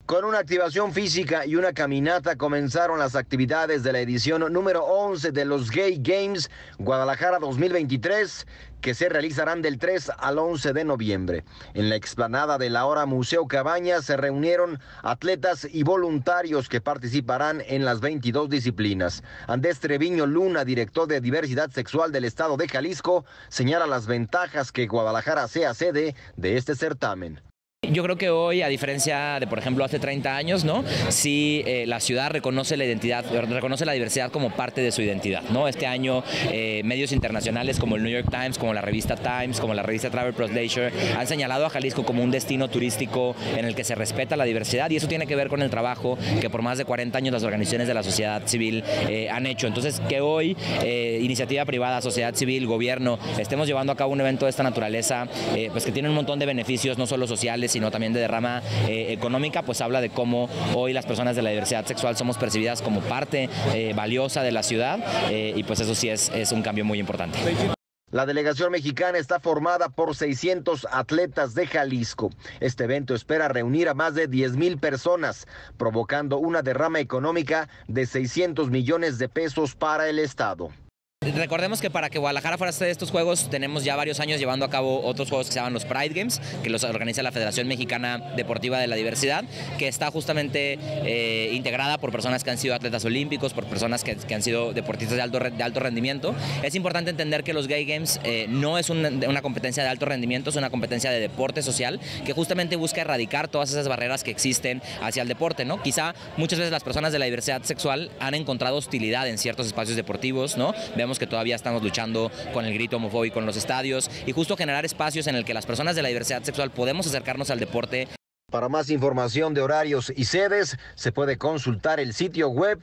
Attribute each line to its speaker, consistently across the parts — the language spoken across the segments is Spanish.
Speaker 1: Con una activación física y una caminata comenzaron las actividades de la edición número 11 de los Gay Games Guadalajara 2023, que se realizarán del 3 al 11 de noviembre. En la explanada del ahora Museo Cabañas se reunieron atletas y voluntarios que participarán en las 22 disciplinas. Andrés Treviño Luna, director de Diversidad Sexual del Estado de Jalisco, señala las ventajas que Guadalajara sea sede de este certamen.
Speaker 2: Yo creo que hoy, a diferencia de, por ejemplo, hace 30 años, ¿no? Sí, la ciudad reconoce la identidad, reconoce la diversidad como parte de su identidad, ¿no? Este año, medios internacionales como el New York Times, como la revista Times, como la revista Travel Plus Leisure, han señalado a Jalisco como un destino turístico en el que se respeta la diversidad, y eso tiene que ver con el trabajo que por más de 40 años las organizaciones de la sociedad civil han hecho. Entonces, que hoy, iniciativa privada, sociedad civil, gobierno, estemos llevando a cabo un evento de esta naturaleza, pues que tiene un montón de beneficios, no solo sociales, sino también de derrama económica, pues habla de cómo hoy las personas de la diversidad sexual somos percibidas como parte valiosa de la ciudad, y pues eso sí es un cambio muy importante.
Speaker 1: La delegación mexicana está formada por 600 atletas de Jalisco. Este evento espera reunir a más de 10,000 personas, provocando una derrama económica de 600 millones de pesos para el estado.
Speaker 2: Recordemos que para que Guadalajara fuera sede de estos juegos tenemos ya varios años llevando a cabo otros juegos que se llaman los Pride Games, que los organiza la Federación Mexicana Deportiva de la Diversidad, que está justamente integrada por personas que han sido atletas olímpicos, por personas que han sido deportistas de alto rendimiento. Es importante entender que los Gay Games no es una competencia de alto rendimiento, es una competencia de deporte social que justamente busca erradicar todas esas barreras que existen hacia el deporte, ¿no? Quizá muchas veces las personas de la diversidad sexual han encontrado hostilidad en ciertos espacios deportivos, ¿no? Vemos que todavía estamos luchando con el grito homofóbico en los estadios, y justo generar espacios en el que las personas de la diversidad sexual podemos acercarnos al deporte.
Speaker 1: Para más información de horarios y sedes, se puede consultar el sitio web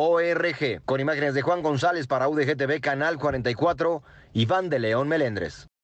Speaker 1: ggdl2023.org. Con imágenes de Juan González para UDG TV, Canal 44, Iván de León Melendres.